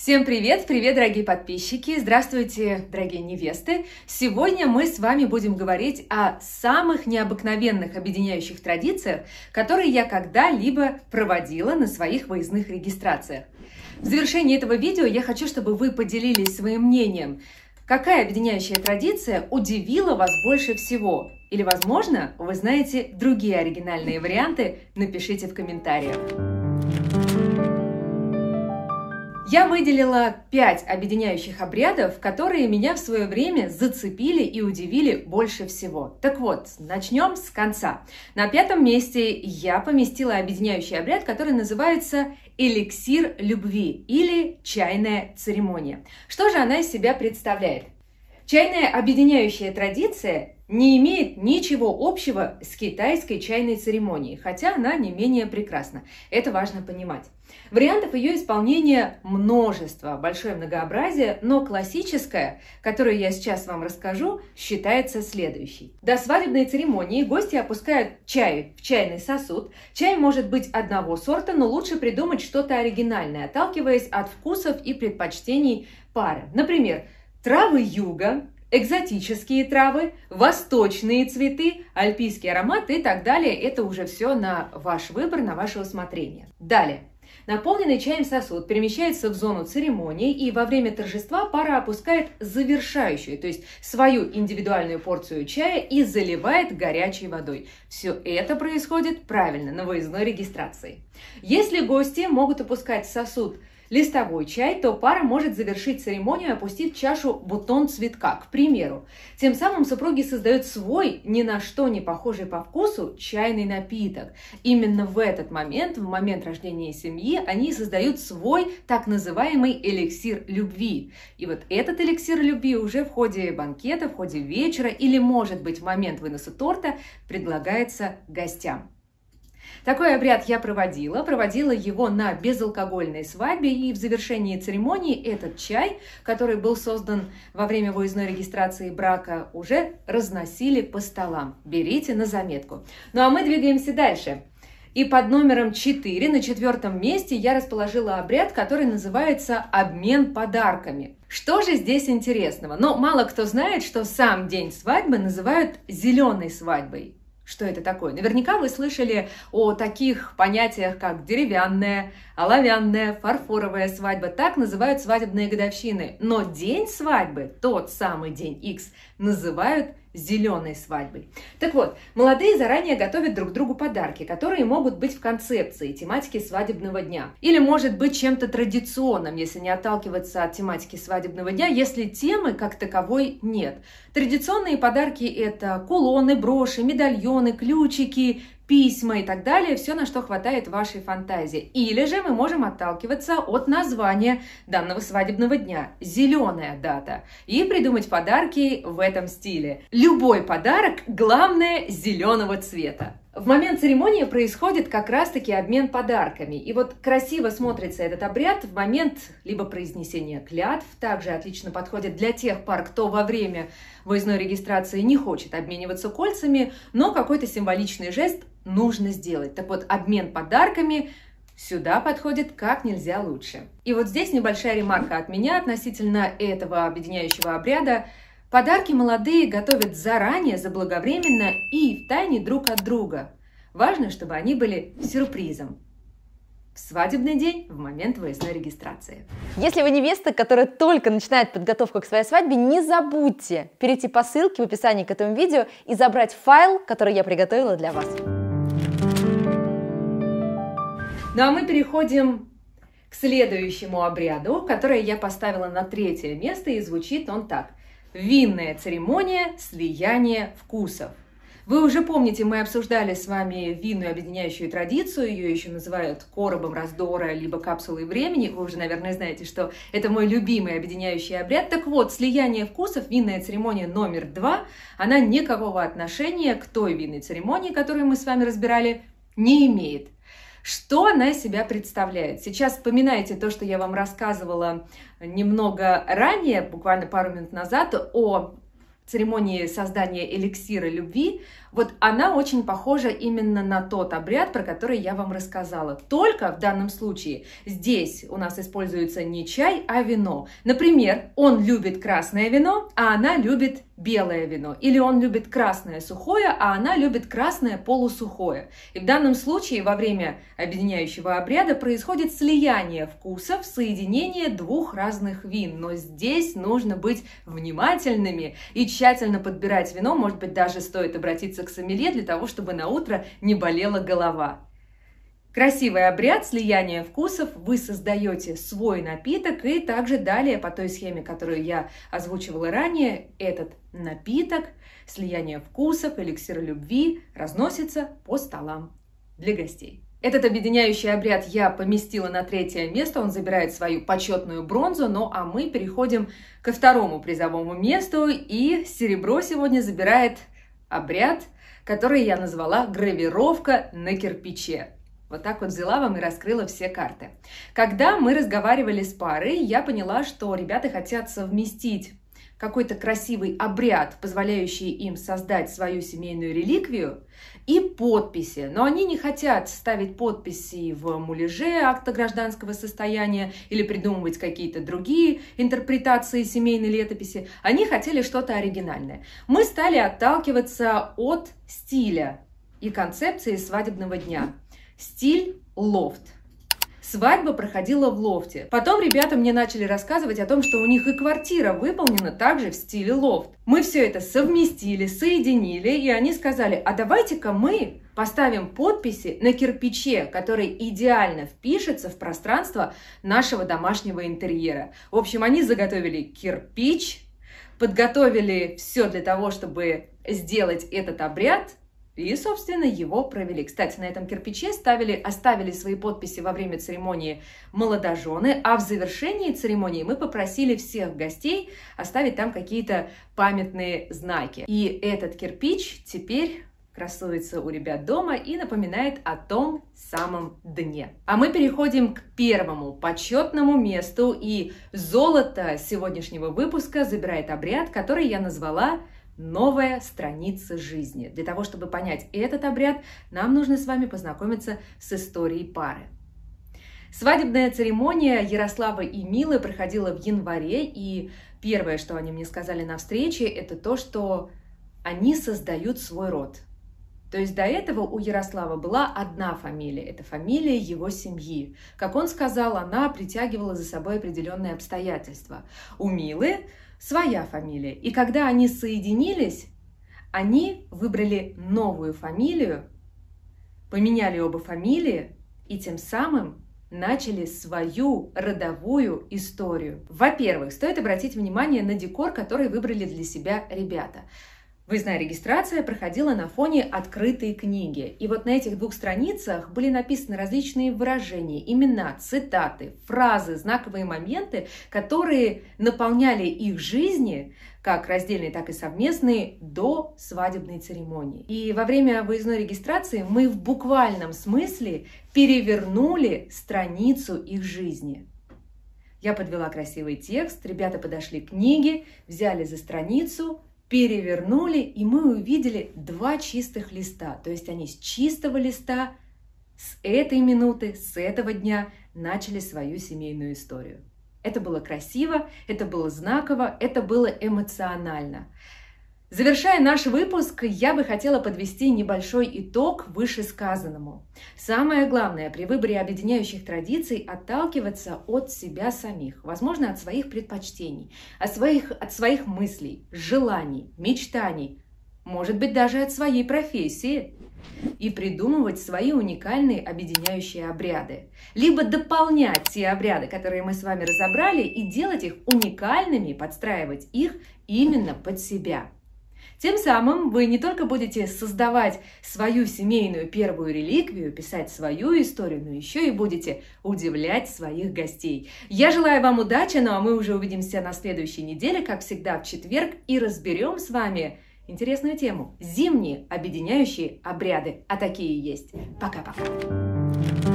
Всем привет! Привет, дорогие подписчики! Здравствуйте, дорогие невесты! Сегодня мы с вами будем говорить о самых необыкновенных объединяющих традициях, которые я когда-либо проводила на своих выездных регистрациях. В завершении этого видео я хочу, чтобы вы поделились своим мнением. Какая объединяющая традиция удивила вас больше всего? Или, возможно, вы знаете другие оригинальные варианты? Напишите в комментариях. Я выделила 5 объединяющих обрядов, которые меня в свое время зацепили и удивили больше всего. Так вот, начнем с конца. На 5-м месте я поместила объединяющий обряд, который называется эликсир любви или чайная церемония. Что же она из себя представляет? Чайная объединяющая традиция не имеет ничего общего с китайской чайной церемонией, хотя она не менее прекрасна. Это важно понимать. Вариантов ее исполнения множество, большое многообразие, но классическая, которую я сейчас вам расскажу, считается следующей. До свадебной церемонии гости опускают чай в чайный сосуд. Чай может быть одного сорта, но лучше придумать что-то оригинальное, отталкиваясь от вкусов и предпочтений пары. Например, травы юга, экзотические травы, восточные цветы, альпийский аромат и так далее. Это уже все на ваш выбор, на ваше усмотрение. Далее. Наполненный чаем сосуд перемещается в зону церемонии, и во время торжества пара опускает завершающую, то есть свою индивидуальную порцию чая и заливает горячей водой. Все это происходит правильно на выездной регистрации. Если гости могут опускать в сосуд листовой чай, то пара может завершить церемонию, опустив в чашу бутон цветка, к примеру. Тем самым супруги создают свой, ни на что не похожий по вкусу, чайный напиток. Именно в этот момент, в момент рождения семьи, они создают свой так называемый эликсир любви. И вот этот эликсир любви уже в ходе банкета, в ходе вечера или, может быть, в момент выноса торта предлагается гостям. Такой обряд я проводила его на безалкогольной свадьбе, и в завершении церемонии этот чай, который был создан во время выездной регистрации брака, уже разносили по столам. Берите на заметку. Ну а мы двигаемся дальше. И под номером 4, на 4-м месте, я расположила обряд, который называется обмен подарками. Что же здесь интересного? Но мало кто знает, что сам день свадьбы называют зеленой свадьбой. Что это такое? Наверняка вы слышали о таких понятиях, как деревянная, оловянная, фарфоровая свадьба. Так называют свадебные годовщины. Но день свадьбы, тот самый день X, называют зеленой свадьбой. Так вот, молодые заранее готовят друг другу подарки, которые могут быть в концепции тематики свадебного дня. Или может быть чем-то традиционным, если не отталкиваться от тематики свадебного дня, если темы как таковой нет. Традиционные подарки – это кулоны, броши, медальоны, ключики, письма и так далее, все, на что хватает вашей фантазии. Или же мы можем отталкиваться от названия данного свадебного дня – «Зеленая дата», и придумать подарки в этом стиле. Любой подарок, главное, зеленого цвета. В момент церемонии происходит как раз-таки обмен подарками. И вот красиво смотрится этот обряд в момент либо произнесения клятв, также отлично подходит для тех пар, кто во время выездной регистрации не хочет обмениваться кольцами, но какой-то символичный жест нужно сделать. Так вот, обмен подарками сюда подходит как нельзя лучше. И вот здесь небольшая ремарка от меня относительно этого объединяющего обряда. Подарки молодые готовят заранее, заблаговременно и втайне друг от друга. Важно, чтобы они были сюрпризом. В свадебный день, в момент выездной регистрации. Если вы невеста, которая только начинает подготовку к своей свадьбе, не забудьте перейти по ссылке в описании к этому видео и забрать файл, который я приготовила для вас. Ну а мы переходим к следующему обряду, который я поставила на 3-е место, и звучит он так. Винная церемония слияния вкусов. Вы уже помните, мы обсуждали с вами винную объединяющую традицию, ее еще называют коробом раздора, либо капсулой времени. Вы уже, наверное, знаете, что это мой любимый объединяющий обряд. Так вот, слияние вкусов, винная церемония номер 2, она никакого отношения к той винной церемонии, которую мы с вами разбирали, не имеет. Что она из себя представляет? Сейчас вспоминайте то, что я вам рассказывала немного ранее, буквально пару минут назад, о церемонии создания эликсира любви, вот она очень похожа именно на тот обряд, про который я вам рассказала. Только в данном случае здесь у нас используется не чай, а вино. Например, он любит красное вино, а она любит белое вино. Или он любит красное сухое, а она любит красное полусухое. И в данном случае во время объединяющего обряда происходит слияние вкусов, соединение двух разных вин. Но здесь нужно быть внимательными и тщательно подбирать вино. Может быть, даже стоит обратиться к сомелье для того, чтобы на утро не болела голова. Красивый обряд слияния вкусов. Вы создаете свой напиток, и также далее по той схеме, которую я озвучивала ранее, этот напиток, слияние вкусов, эликсир любви разносится по столам для гостей. Этот объединяющий обряд я поместила на 3-е место, он забирает свою почетную бронзу, ну а мы переходим ко 2-му призовому месту, и серебро сегодня забирает обряд, который я назвала «Гравировка на кирпиче». Вот так вот взяла вам и раскрыла все карты. Когда мы разговаривали с парой, я поняла, что ребята хотят совместить какой-то красивый обряд, позволяющий им создать свою семейную реликвию, и подписи. Но они не хотят ставить подписи в муляже акта гражданского состояния или придумывать какие-то другие интерпретации семейной летописи. Они хотели что-то оригинальное. Мы стали отталкиваться от стиля и концепции свадебного дня. Стиль лофт. Свадьба проходила в лофте. Потом ребята мне начали рассказывать о том, что у них и квартира выполнена также в стиле лофт. Мы все это совместили, соединили, и они сказали: а давайте-ка мы поставим подписи на кирпиче, который идеально впишется в пространство нашего домашнего интерьера. В общем, они заготовили кирпич, подготовили все для того, чтобы сделать этот обряд, и, собственно, его провели. Кстати, на этом кирпиче оставили свои подписи во время церемонии молодожены, а в завершении церемонии мы попросили всех гостей оставить там какие-то памятные знаки. И этот кирпич теперь красуется у ребят дома и напоминает о том самом дне. А мы переходим к 1-му почетному месту, и золото сегодняшнего выпуска забирает обряд, который я назвала «Новая страница жизни». Для того, чтобы понять этот обряд, нам нужно с вами познакомиться с историей пары. Свадебная церемония Ярослава и Милы проходила в январе, и первое, что они мне сказали на встрече, это то, что они создают свой род. То есть до этого у Ярослава была одна фамилия, это фамилия его семьи. Как он сказал, она притягивала за собой определенные обстоятельства. У Милы своя фамилия. И когда они соединились, они выбрали новую фамилию, поменяли оба фамилии и тем самым начали свою родовую историю. Во-первых, стоит обратить внимание на декор, который выбрали для себя ребята. Выездная регистрация проходила на фоне открытой книги. И вот на этих 2 страницах были написаны различные выражения, имена, цитаты, фразы, знаковые моменты, которые наполняли их жизни, как раздельные, так и совместные, до свадебной церемонии. И во время выездной регистрации мы в буквальном смысле перевернули страницу их жизни. Я подвела красивый текст, ребята подошли к книге, взяли за страницу, перевернули, и мы увидели 2 чистых листа. То есть они с чистого листа, с этой минуты, с этого дня начали свою семейную историю. Это было красиво, это было знаково, это было эмоционально. Завершая наш выпуск, я бы хотела подвести небольшой итог вышесказанному. Самое главное при выборе объединяющих традиций – отталкиваться от себя самих, возможно, от своих предпочтений, от своих мыслей, желаний, мечтаний, может быть, даже от своей профессии, и придумывать свои уникальные объединяющие обряды. Либо дополнять те обряды, которые мы с вами разобрали, и делать их уникальными, подстраивать их именно под себя. Тем самым вы не только будете создавать свою семейную первую реликвию, писать свою историю, но еще и будете удивлять своих гостей. Я желаю вам удачи, ну а мы уже увидимся на следующей неделе, как всегда в четверг, и разберем с вами интересную тему – зимние объединяющие обряды. А такие есть. Пока-пока.